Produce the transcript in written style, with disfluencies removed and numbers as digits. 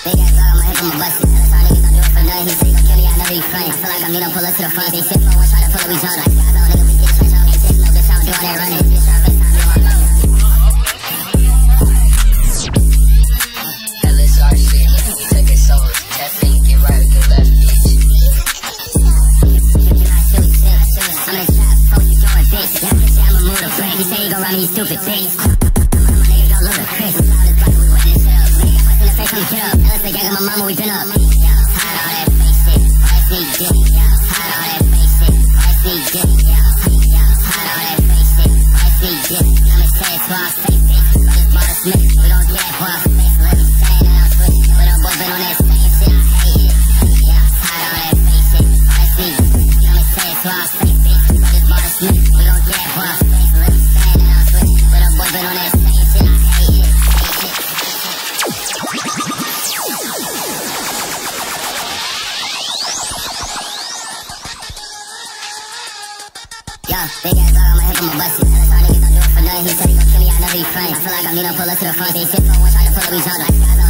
Big ass dog on my hip, I'ma bust it. Tell us all niggas don't do it for nothing. He say he gon' kill me, I know he front. I feel like I'm Nino, pull us to the front. They sip on one, try to pull up, we jump. Like guys, all niggas, we get switch up. Ain't taking no bitch, I don't do all that running. Bitch, try FaceTime me on my phone. LSRC, took his souls. That thing, get right or get left, bitch. I'm in the trap, folks, you throwing bitch. Yeah, bitch, I'ma move the break. He say he gon' run me, you stupid bitch. My nigga gon' lose a Chris. Loud as block, we wetting this shit up. Nigga got in the face, come get up. LS, they gang on my mama, we been up. Hide all that fake shit, price me dick. Hide all that fake shit, price me dick. Hide all that fake shit, price me dick. I'm in sad swap, fake bitch. Just bought a Smith, we gon' get for our face. Let me stand and I'm switch. But them boys been on that same shit, I hate it. Hide all that fake shit, price me dick. I'm in sad swap, fake bitch. Just bought a Smith, we gon' get for our face. Let me stand and I'm switch. But them boys been on that same shit, I hate it. Big ass dog on my hip, I'ma bust it. Tell us all niggas don't do it for nothing. He said he gon' kill me, I know he front. I feel like I'm Nino, pull us to the front. They sip on one, try to pull up, we jump. Like guys,